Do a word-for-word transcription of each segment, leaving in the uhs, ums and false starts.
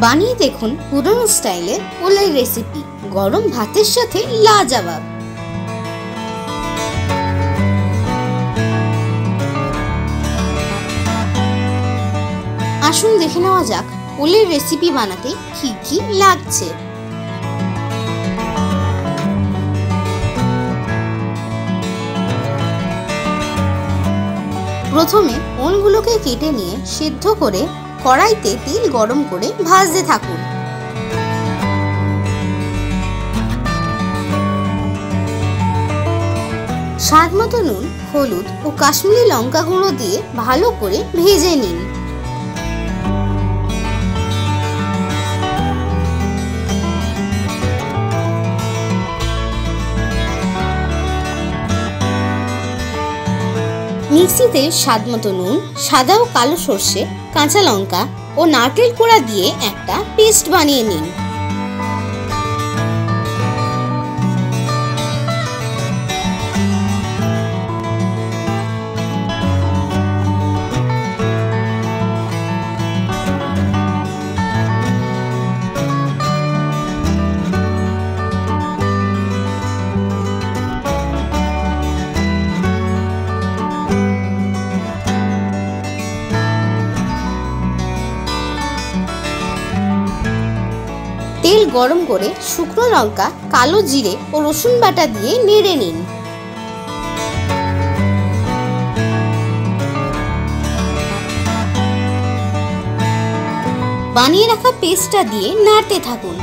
বানিয়ে দেখুন পুরনো স্টাইলের ওলের রেসিপি, গরম ভাতের সাথে লাজবাব। আসুন দেখে নেওয়া যাক ওলের রেসিপি বানাতে কি কি লাগছে। প্রথমে ওলগুলোকে কেটে নিয়ে সিদ্ধ করে কড়াইতে তেল গরম করে ভাজতে থাকুন। স্বাদ মতো নুন, হলুদ ও কাশ্মীরি লঙ্কা গুঁড়ো দিয়ে ভালো করে ভেজে নিন। মিক্সিতে স্বাদ মতো নুন, সাদা ও কালো সর্ষে, কাঁচা লঙ্কা ও নারকেল কোড়া দিয়ে একটা পেস্ট বানিয়ে নিন। তেল গরম করে শুকনো লঙ্কা, কালো জিরে ও রসুন বাটা দিয়ে নেড়ে নিন। বানিয়ে রাখা পেস্টটা দিয়ে নাড়তে থাকুন।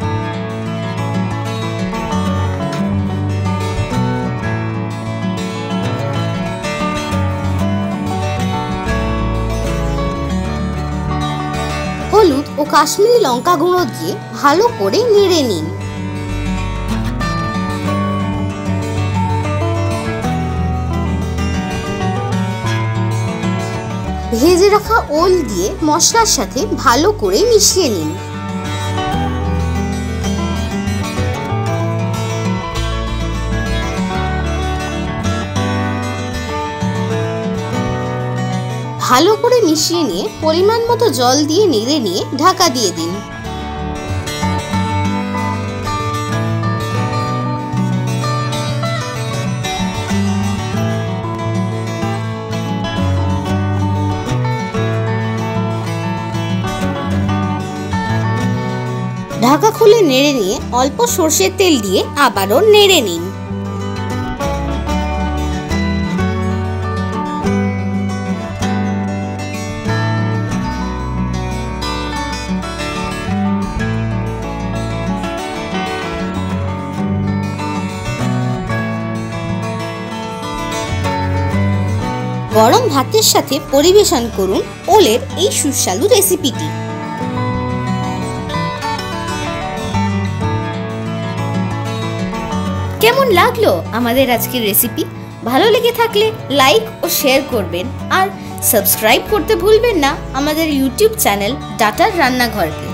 হলুদ ও কাশ্মীরি লঙ্কা গুঁড়ো দিয়ে ভালো করে নেড়ে নিন। ভেজে রাখা ওল দিয়ে মশলার সাথে ভালো করে মিশিয়ে নিন। ভালো করে মিশিয়ে নিয়ে পরিমাণ মতো জল দিয়ে নেড়ে নিয়ে ঢাকা দিয়ে দিন। ঢাকা খুলে নেড়ে নিয়ে অল্প সর্ষের তেল দিয়ে আবারও নেড়ে নিন। গরম ভাতের সাথে পরিবেশন করুন ওলের এই সুস্বাদু রেসিপিটি। কেমন লাগলো আমাদের আজকের রেসিপি? ভালো লেগে থাকলে লাইক ও শেয়ার করবেন আর সাবস্ক্রাইব করতে ভুলবেন না আমাদের ইউটিউব চ্যানেল ডাটার রান্নাঘরকে।